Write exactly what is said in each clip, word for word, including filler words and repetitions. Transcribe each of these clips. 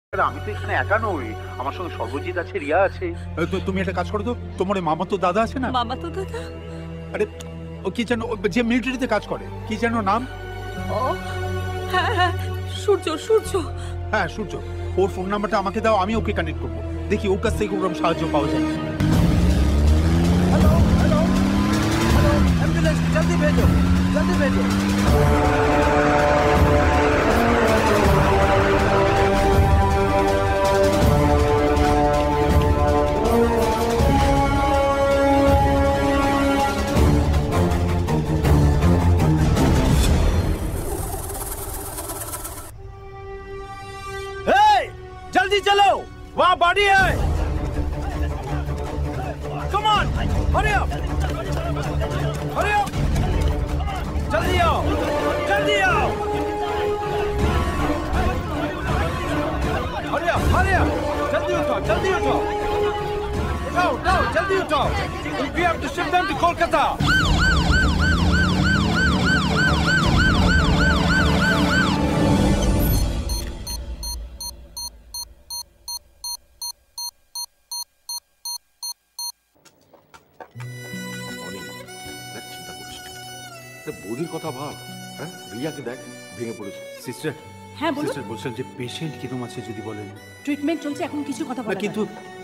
আমি তো এখানে একা নই, আমার সঙ্গে সর্বজিৎ আছে, রিয়া আছে। তুমি একটা কাজ করো তো, তোমার মামাতো দাদা আছে না? মামাতো দাদা? আরে ও কি যেন, যে মিলিটারিতে কাজ করে, কি যেন নাম? ও হ্যাঁ হ্যাঁ, সূর্য। সূর্য হ্যাঁ সূর্য। ওর ফোন নাম্বারটা আমাকে দাও, আমি ওকে কানেক্ট করবো, দেখি ওর কাছ থেকে কোনো সাহায্য পাওয়া যায়। हेलो हेलो हेलो, एम्बुलेंस जल्दी भेजो, जल्दी भेजो। जल्दी चलो, वहाँ बॉडी है। Come on, hurry up, hurry up, जल्दी आओ, जल्दी आओ, hurry up, hurry up, जल्दी उठो, जल्दी उठो, उठाओ, उठाओ, जल्दी उठो। We have to ship them to Kolkata. বৌদির কথা ভাব, হ্যাঁ রিয়াকে দেখ ভেঙে পড়েছে। সিস্টার, হ্যাঁ বলুন। সিস্টার বলছেন যে পেশেন্ট কিরকম আছে যদি বলেন। ট্রিটমেন্ট চলছে, এখন কিছু কথা বলা কিন্তু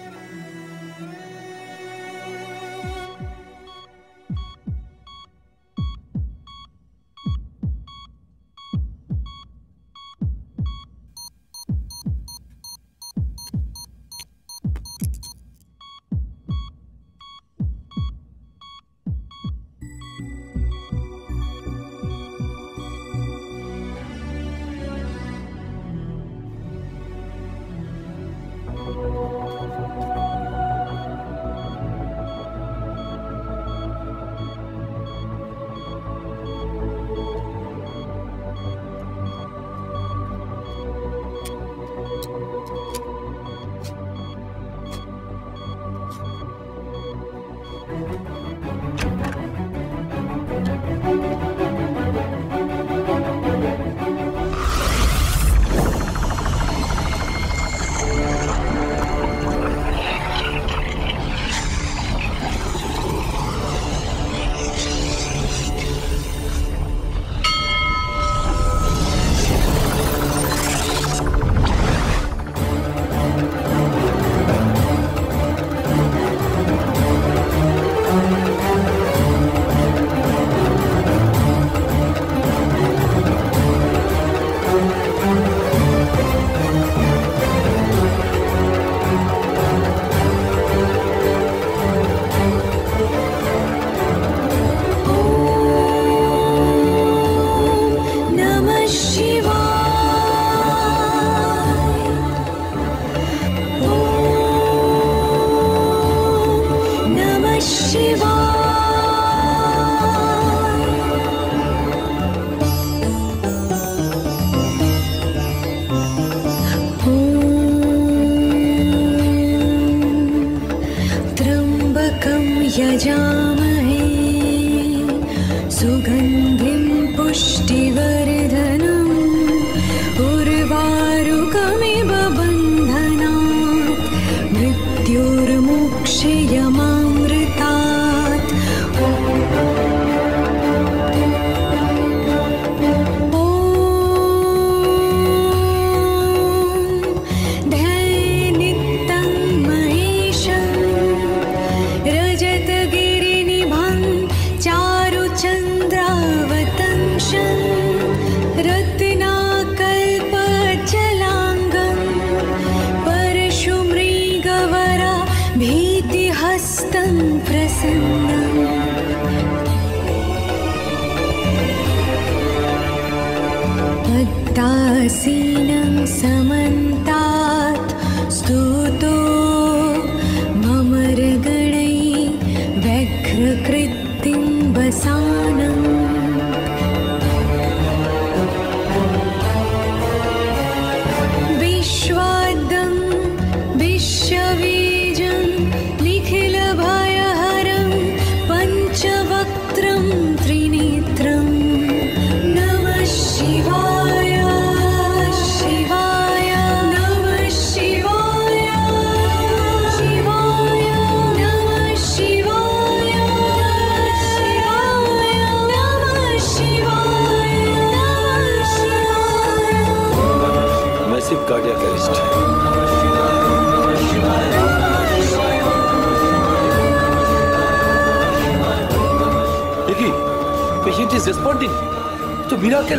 यजामहे सुगन्धिं पुष्टिवर्धनम् उर्वारुकमिव बन्धनात् मृत्युर्मुक्षयमामृतात्। पद्मासीनं समन्तात् स्तुतो ममरगणैः व्यघ्रकृतिं वसानम्। विश्वाद्यं विश्वबीजं निखिलभयहरं पञ्चवक्त्रं त्रिनेत्रं नमः शिवाय। Massive cardiac arrest. Vicky, patient is responding. It's a miracle.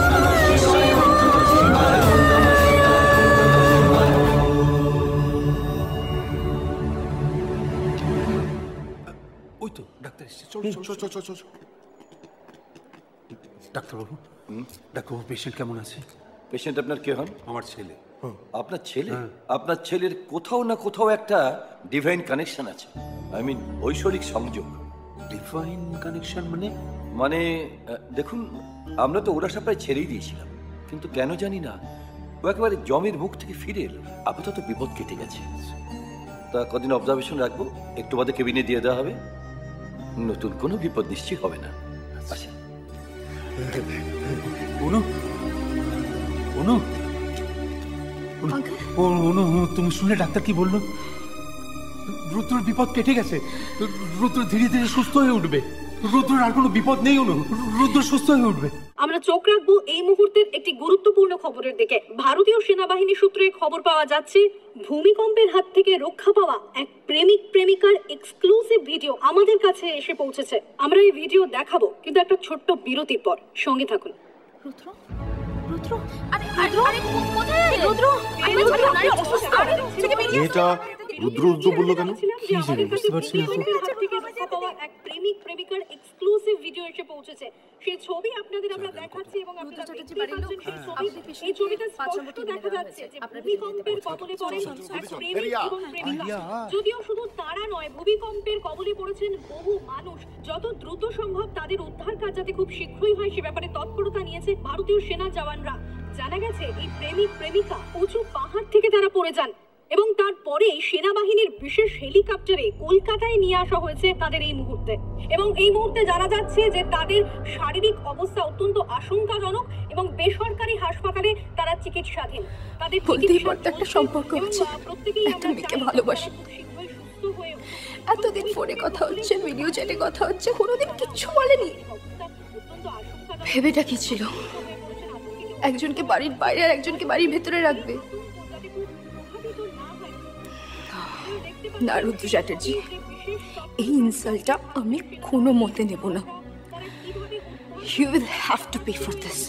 ওই তো ডাক্তার এসেছে, চল চল চল চল চল চল। ডাক্তারবাবু, ডাক্তারবাবু পেশেন্ট কেমন আছে? পেশেন্ট আপনার কে হন? আমার ছেলে। আপনার ছেলে? আপনার ছেলের কোথাও না কোথাও একটা ডিভাইন কানেকশন আছে, আই মিন ঐশ্বরিক সংযোগ। ডিভাইন কানেকশন মানে? মানে আহ, দেখুন, আমরা তো ওরা প্রায় ছেড়েই দিয়েছিলাম, কিন্তু কেন জানি না ও একেবারে জমের মুখ থেকে ফিরে এলো। আপাতত বিপদ কেটে গেছে। তা কদিন অবজারভেশন রাখবো, একটু বাদে কেবিনে দিয়ে দেওয়া হবে। নতুন কোনো বিপদ নিশ্চয়ই হবে না। আচ্ছা অনু, অনু, অনু, তুমি শুনলে ডাক্তার কি বললো? রুদ্রর বিপদ কেটে গেছে, রুদ্র ধীরে ধীরে সুস্থ হয়ে উঠবে। রুদ্রর আর কোনো বিপদ নেই অনু, রুদ্র সুস্থ হয়ে উঠবে। আমরা চোখ রাখবো এই মুহূর্তের একটি গুরুত্বপূর্ণ খবরের দিকে। ভারতীয় সেনাবাহিনী সূত্রে খবর পাওয়া যাচ্ছে, ভূমিকম্পের হাত থেকে রক্ষা পাওয়া এক প্রেমিক প্রেমিকার এক্সক্লুসিভ ভিডিও আমাদের কাছে এসে পৌঁছেছে। আমরা এই ভিডিও দেখাবো, কিন্তু একটা ছোট্ট বিরতির পর। সঙ্গে থাকুন। রুদ্র, রুদ্র, আরে আরে কোথায় আছে রুদ্র? আরে আরে অসুস্থ, আরে থেকে বেরিয়ে মেয়েটা রুদ্র রুদ্র বললো কেন? কি জানি, বুঝতে পারছি না তো। এক প্রেমিক প্রেমিকার এক্সক্লুসিভ ভিডিও এসে পৌঁছেছে। সেই ছবি আপনাদের আমরা দেখাচ্ছি এবং আপনারা দেখতে পাচ্ছেন সেই ছবি। এই ছবিতে স্পষ্ট দেখা যাচ্ছে যে ভূমিকম্পের কবলে পড়েন এক প্রেমিক এবং প্রেমিকা। যদিও শুধু তারা নয়, ভূমিকম্পের কবলে পড়েছেন বহু মানুষ। যত দ্রুত সম্ভব তাদের উদ্ধার কাজ যাতে খুব শীঘ্রই হয় সে ব্যাপারে তৎপরতা নিয়েছে ভারতীয় সেনা জওয়ানরা। জানা গেছে এই প্রেমিক প্রেমিকা উঁচু পাহাড় থেকে তারা পড়ে যান এবং তারপরে সেনাবাহিনীর বিশেষ হেলিকপ্টারে কলকাতায় নিয়ে আসা হয়েছে তাদের এই মুহূর্তে। এবং এই মুহূর্তে জানা যাচ্ছে যে তাদের শারীরিক অবস্থা অত্যন্ত আশঙ্কাজনক এবং বেসরকারি হাসপাতালে তারা চিকিৎসাধীন। তাদের একটা সম্পর্ক আছে, একটা মেয়েকে ভালোবাসি। এতদিন ফোনে কথা হচ্ছে, ভিডিও চ্যাটে কথা হচ্ছে, কোনোদিন কিচ্ছু বলেনি। ভেবেটা কি ছিল, একজনকে বাড়ির বাইরে আর একজনকে বাড়ির ভেতরে রাখবে? না রুদ্র চ্যাটার্জি, এই ইনসাল্টটা আমি কোনো মতে নেব না। You will have to pay for this.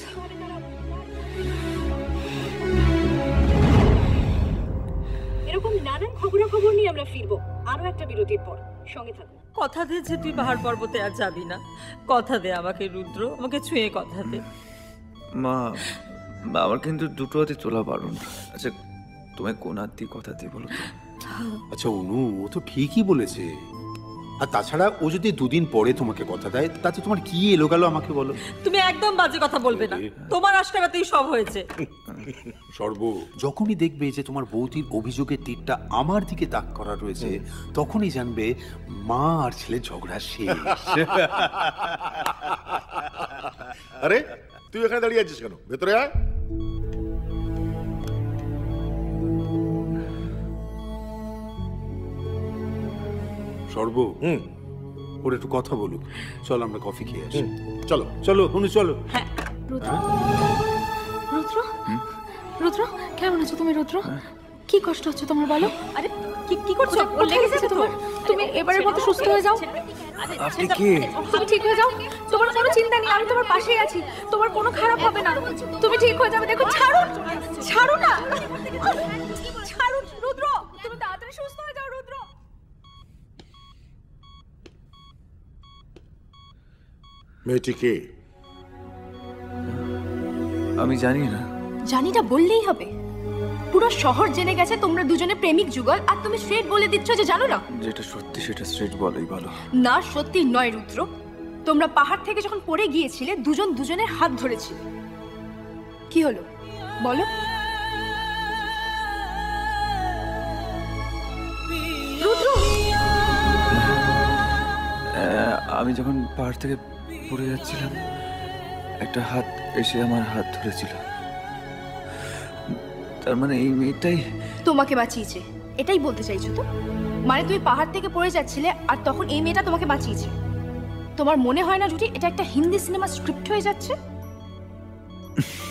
এরকম নানান খবরাখবর নিয়ে আমরা ফিরবো আরো একটা বিরতির পর। সঙ্গে থাকুন। কথা দে যে তুই পাহাড় পর্বতে আর যাবি না। কথা দে আমাকে রুদ্র, আমাকে ছুঁয়ে কথা দে। মা, আমার কিন্তু দুটো হাতে তোলা বারণ। আচ্ছা তোমায় কোন হাত দিয়ে কথা দিয়ে বলো তো? আচ্ছা অনু, ও তো ঠিকই বলেছে। আর তাছাড়া ও যদি দুদিন পরে তোমাকে কথা দেয় তাতে তোমার কি এলো গেল আমাকে বলো। তুমি একদম বাজে কথা বলবে না, তোমার আশকারাতেই সব হয়েছে। সর্ব, যখনই দেখবে যে তোমার বৌদির অভিযোগের তীরটা আমার দিকে তাক করা রয়েছে তখনই জানবে মা আর ছেলে ঝগড়া শেষ। আরে তুই এখানে দাঁড়িয়ে আছিস কেন? ভেতরে আয়। সর্ব, হুম, ওর একটু কথা বলুক। চল আমরা কফি খেয়ে আসি। চলো চলো অনু, চলো। রুদ্র, রুদ্র, রুদ্র, কেমন আছো তুমি? রুদ্র, কি কষ্ট হচ্ছে তোমার বলো? আরে কি কি করছো? লেগে গেছে তোমার? তুমি এবারের মতো সুস্থ হয়ে যাও। আপনি কে? তুমি ঠিক হয়ে যাও, তোমার কোনো চিন্তা নেই, আমি তোমার পাশেই আছি। তোমার কোনো খারাপ হবে না, তুমি ঠিক হয়ে যাবে। দেখো, ছাড়ো, ছাড়ো না, ছাড়ো রুদ্র, তুমি তাড়াতাড়ি সুস্থ হয়ে যাও রুদ্র। মেয়েটি কে? আমি জানি না। জানি না বললেই হবে? পুরো শহর জেনে গেছে তোমরা দুজনে প্রেমিক যুগল, আর তুমি স্ট্রেট বলে দিচ্ছ যে জানো না। যেটা সত্যি সেটা স্ট্রেট বলাই ভালো। না, সত্যি নয় রুদ্র। তোমরা পাহাড় থেকে যখন পড়ে গিয়েছিলে দুজন দুজনের হাত ধরেছিলে। কি হলো বলো? রুদ্র, আমি যখন পাহাড় থেকে পড়ে যাচ্ছিলাম একটা হাত এসে আমার হাত ধরেছিল। তার মানে এই মেয়েটাই তোমাকে বাঁচিয়েছে, এটাই বলতে চাইছো তো? মানে তুমি পাহাড় থেকে পড়ে যাচ্ছিলে আর তখন এই মেয়েটা তোমাকে বাঁচিয়েছে। তোমার মনে হয় না জুটি এটা একটা হিন্দি সিনেমা স্ক্রিপ্ট হয়ে যাচ্ছে?